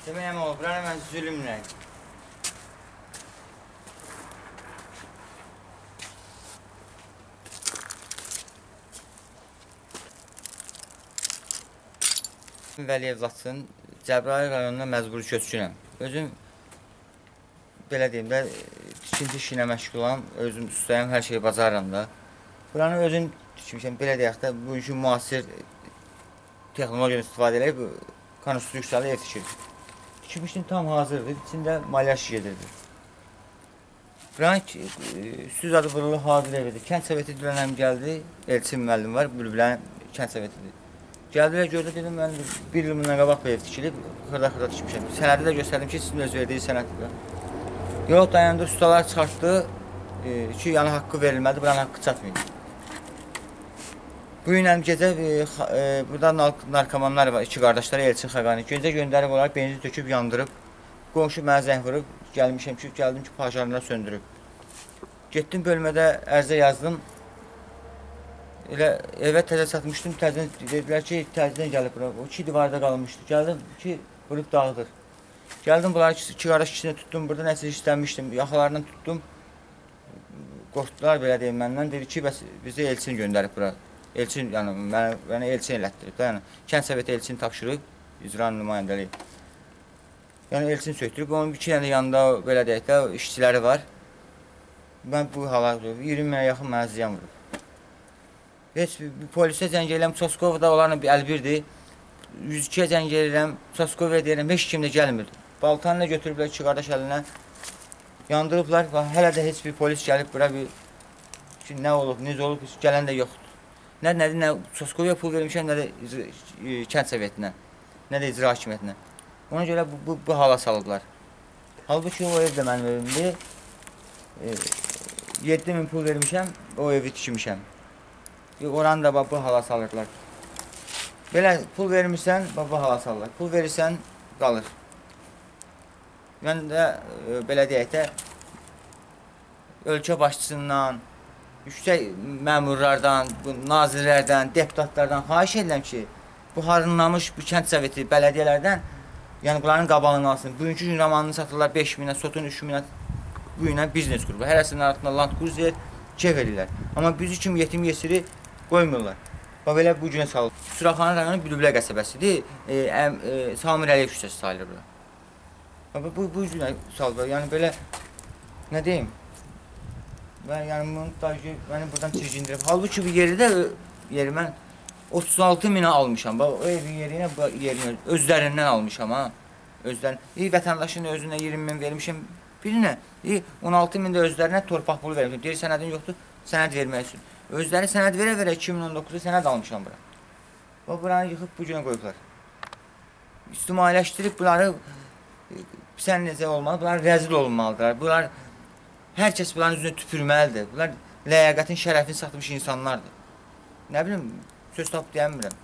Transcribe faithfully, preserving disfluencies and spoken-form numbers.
Demək əmə olub, buranı mən zülümlə. Vəliyev Laçın, Cəbrayıl rayonuna məcburi köçkünəm. Özüm, belə deyim də, tikinti işi ilə məşğulam, özüm ustayım, hər şeyi bacarıram da. Buranı özüm tikmişəm, belə deyək də, bu işin müasir texnologiyadan istifadə edib, konstruksiyalı ev tikir. Tikmişdim tam hazırdır, içində malyaş gedirdi. Buranın üstüz adı burulu hazır evidir. Kənd Soveti dönəm gəldi, Elçin müəllim var, Bülbülən Kənd Sovetidir. Gəldilər, gördü, dedim, mən bir il bundan qabaq bu ev tikilib, xırda-xırda tikmişəm. Sənədi də göstərdim ki, sizin öz verdiyi sənəddir. Yox, dayandı, ustalar çıxartdı ki, yəni haqqı verilmədi, buranın haqqı çatmayıb. Bu gün gecə e, burada narkomanlar var, iki qardaşlar, Elçin Xəqani. Gecə göndərib olaraq benzin töküb, yandırıb. Qonşu mənə zəng vurub, gəlmişəm ki, gəldim ki, pajarına söndürüb. Getdim bölmədə ərzə yazdım. Elə evə təzə satmışdım, təzədən dedilər ki, təzədən gəlib bura. O iki divarda qalmışdı. Gəldim ki, vurub dağıdır. Gəldim, bunları iki qardaş ikisini tutdum, burada nəsə istənmişdim, yaxalarından tutdum. Qorxdular, belə deyim, məndən. Dedi ki, bəs bizi Elçin göndərib bura. Elçin, yəni, mənə Elçin elətdirib da, yəni, Kənd Soveti Elçin tapşırıb, icra nümayəndəliyi. Yəni, Elçin söktürüb, onun iki dənə yanında, belə deyək də, işçiləri var. Mən bu hala, iyirmi minə yaxın mənə ziyan vurub. Heç polisə zəng edirəm, Çoskovda olanı əl birdir. yüz ikiyə zəng edirəm, Çoskovya deyirəm, heç kim də gəlmir. Baltanı da götürüblər iki qardaş əlinə, yandırıblar. Hələ də heç bir polis gəlib bura bir ki, nə olub, necə olub, gələn də yoxdur. Nə nədir, nə Çoskovya pul vermişəm, nə də Kənd Sovetinə, nə də icra hakimiyyətinə. Ona görə bu, bu, bu hala salıblar. Halbuki o ev də mənim evimdir. E, yeddi min pul vermişəm, o evi tikmişəm. Oranı da bu hala salırlar. Belə pul vermişsən, bu hala salırlar. Pul verirsən, qalır. Mən də e, belə deyək də, ölkə başçısından, yüksək məmurlardan, nazirlərdən, deputatlardan xahiş edirəm ki, bu harınlamış bu Kənd Soveti bələdiyyələrdən, yəni bunların qabağını alsın. Bugünkü gün romanını satırlar beş minə, sotun üç minə, bu günə biznes qrupu. Hərəsinin altında Land Cruiser kef edirlər. Amma bizi kimi yetim yesiri qoymurlar. Bax belə bu günə salır. Suraxanı rayonu Bülbülə qəsəbəsidir. E, e, Samir Əliyev küçəsi sayılır bura. Bax bu, bu günə salır. Yəni belə, nə deyim? Və yəni montajı məni buradan çirkindirib. Halbuki bu yeri də, yeri mən otuz altı minə almışam. Bax o evin yerinə, bu yerini özlərindən almışam ha. Özlərindən. İyi vətəndaşın özünə iyirmi min vermişim birinə. İyi on altı min də özlərinə torpaq pulu vermişim. Deyir sənədin yoxdur, sənəd vermək üçün. Özləri sənəd verə-verə iki min on doqquzda sənəd almışam bura. O buranı yıxıb bu günə qoyublar. İctimailəşdirib bunları sən necə olmalı, bunlar rəzil olunmalıdırlar. Bunlar, hər kəs bunların üzrünə tüpürməlidir. Bunlar ləyaqətin, şərəfini satmış insanlardır. Nə bilim, söz tapıb deyəmirəm.